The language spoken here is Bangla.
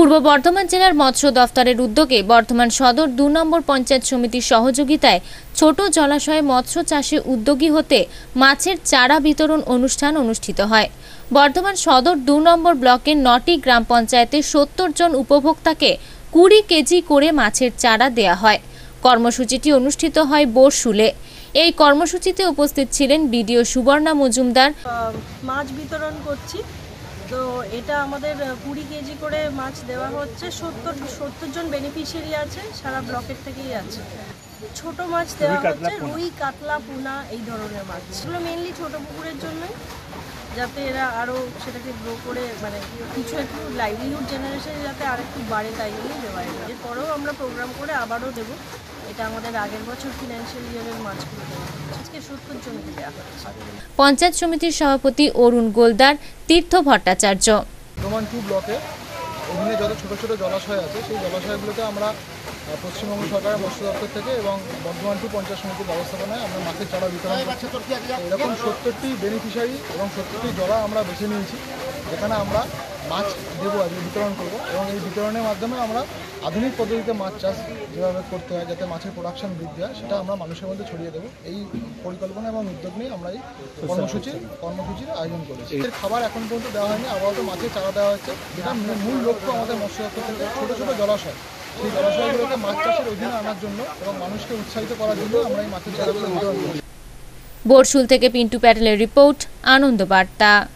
পূর্ব বর্ধমান জেলার মৎস্য দফতরের উদ্যোগে বর্ধমান সদর ২ নম্বর পঞ্চায়েত সমিতির সহযোগিতায় ছোট জলাশয়ে মৎস্য চাষে উদ্যোগী হতে মাছের চারা বিতরণ অনুষ্ঠান অনুষ্ঠিত হয়। বর্ধমান সদর ২ নম্বর ব্লকের ৯টি গ্রাম পঞ্চায়েতে ৭০ জন উপভোক্তাকে ২০ কেজি করে মাছের চারা দেয়া হয়। কর্মসূচিটি অনুষ্ঠিত হয় বরশুলে। এই কর্মসূচিতে উপস্থিত ছিলেন বিডিও সুবর্ণা মজুমদার। মাছ বিতরণ করছি, তো এটা আমাদের ২০ কেজি করে মাছ দেওয়া হচ্ছে। ৭০ জন বেনিফিশিয়ারি আছে, সারা ব্লকের থেকেই আছে। ছোট মাছ দেওয়া হচ্ছে, রুই, কাতলা, পোনা, এই ধরনের মাছ। এগুলো মেনলি ছোট পুকুরের জন্যই, যাতে এরা আরও সেটাকে গ্রো করে মানে কিছু একটু লাইভলিহুড জেনারেশন যাতে আর একটু বাড়ে, তাই জন্যই দেওয়া হয়। এরপরেও আমরা প্রোগ্রাম করে আবারও দেবো। এটা আমাদের আগের বছর ফিনান্সিয়াল ইয়ারের মাছগুলো দেওয়া হচ্ছে। আজকে ৭০ জনকে দেওয়া হচ্ছে। পঞ্চায়েত সমিতির সভাপতি অরুণ গোলদার, তীর্থ ভট্টাচার্য। বর্ধমান 2 ব্লকে অধীনে যত ছোটো ছোটো জলাশয় আছে সেই জলাশয়গুলোতে আমরা পশ্চিমবঙ্গ সরকারের মৎস্য দপ্তর থেকে এবং বর্ধমান 2 পঞ্চায়েত সমিতির ব্যবস্থাপনায় আমরা মাছের চারা বিতরণ করছি। এরকম ৭০টি বেনিফিশিয়ারি এবং ৭০টি জলা আমরা বেছে নিয়েছি, যেখানে আমরা মাছ দেবো আজকে বিতরণ করবো। এবং এই বিতরণের মাধ্যমে আমরা আধুনিক পদ্ধতিতে মাছ চাষ যেভাবে করতে হয় যাতে মাছের প্রোডাকশন বৃদ্ধি হয় সেটা আমরা মানুষের মধ্যে ছড়িয়ে দেবো। এই পরিকল্পনা এবং উদ্যোগ নিয়ে আমরা এই কর্মসূচির আয়োজন করেছি। এর খাবার এখন পর্যন্ত দেওয়া হয়নি, আপাতত মাছের চারা দেওয়া হচ্ছে, যেটা মূল লক্ষ্য আমাদের মৎস্য দপ্তর থেকে ছোটো ছোটো জলাশয়, সেই জলাশয়গুলোকে মাছ চাষের অধীনে আনার জন্য এবং মানুষকে উৎসাহিত করার জন্য আমরা এই মাছের চারাগুলো বিতরণ করি। বরশুল থেকে পিন্টু প্যাটেলের রিপোর্ট, আনন্দ বার্তা।